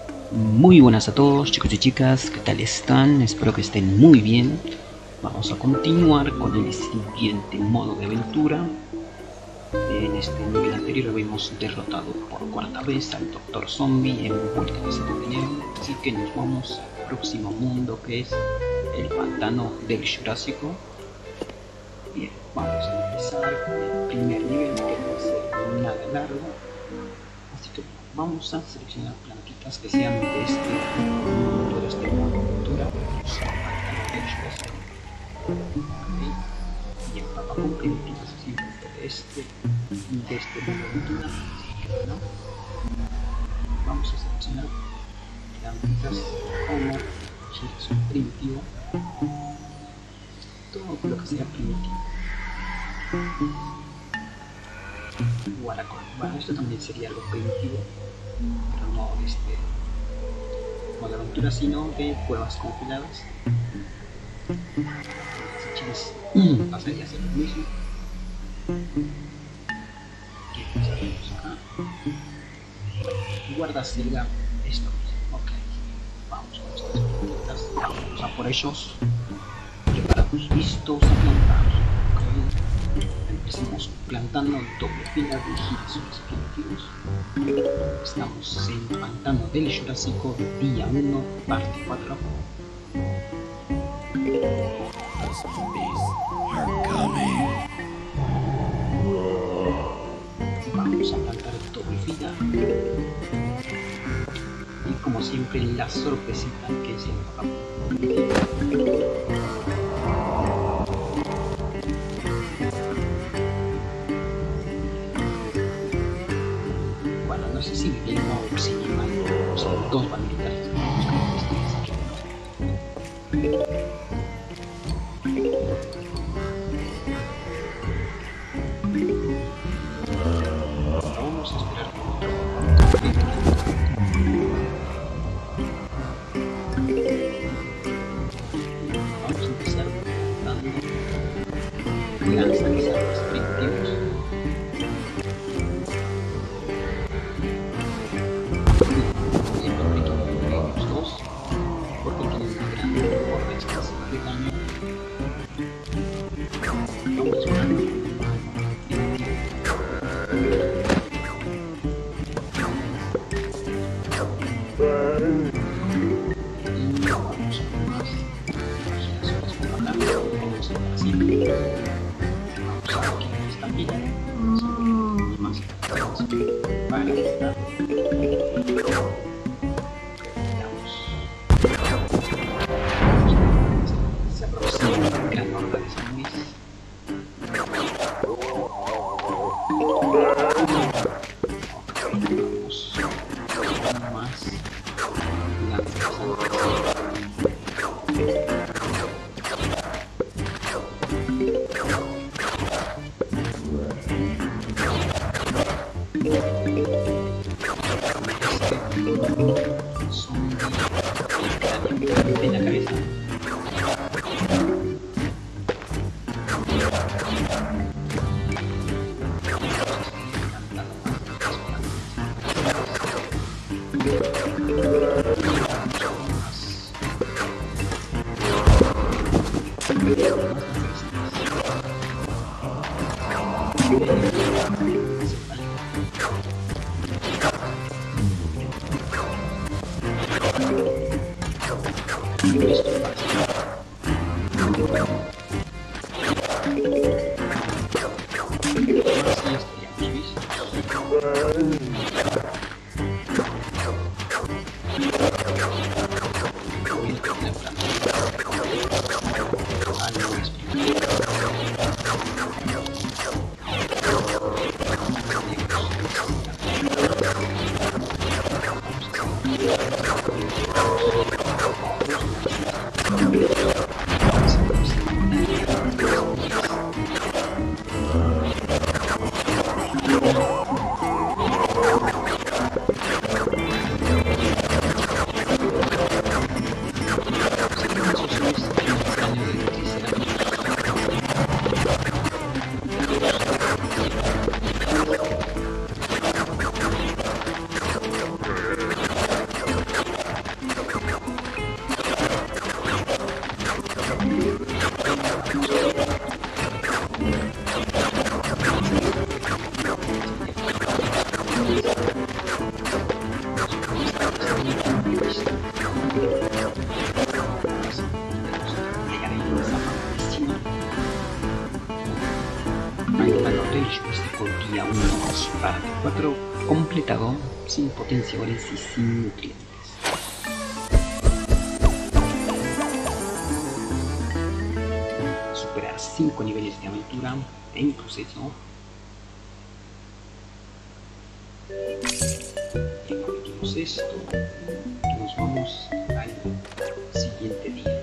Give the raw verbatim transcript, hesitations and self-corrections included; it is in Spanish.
Muy buenas a todos, chicos y chicas, ¿qué tal están? Espero que estén muy bien. Vamos a continuar con el siguiente modo de aventura. En este nivel anterior habíamos derrotado por cuarta vez al Doctor Zombie en múltiples oportunidades, así que nos vamos al próximo mundo, que es el pantano del Jurásico. Bien, vamos a empezar con el primer nivel, que no va a ser nada largo, así que vamos a seleccionar plantitas que sean de este mundo, de este modo de aventura. Vamos al pantano del Jurásico. Okay. Y el mapa con plantitas simplemente de este, de este modo de aventura, ¿no? Vamos a seleccionar plantitas como Chirizo primitivo, todo lo que sea primitivo. Guaracol, bueno, esto también sería algo primitivo, pero no de este modo de aventura, sino de cuevas congeladas. Chiles pasaría a ser lo mismo. ¿Qué pasaremos acá? Guardaselga, esto mismo. Ok, vamos con estas plantitas, vamos a por ellos. Preparados, listos a plantar. Okay. Empecemos plantando doble fila de girasoles primitivos. Estamos en el pantano del Jurásico, día uno, parte cuatro. Vamos a plantar doble fila. Y como siempre, la sorpresita que es el mapa. Bueno, no sé si bien o si mal, son dos banditas. Vamos a esperar que vamos a empezar dando lanzas restrictivos. Los dos, porque tienen una gran resistencia de daño. Vamos a esperar. Se aproxima una gran horda de zombies. Vamos más lanzas. En la cabeza. tomando valor del joystick día uno para cuatro completado sin potenciadores y sin nutrientes. Superar cinco niveles de aventura en proceso. Y repetimos esto y nos vamos al siguiente día.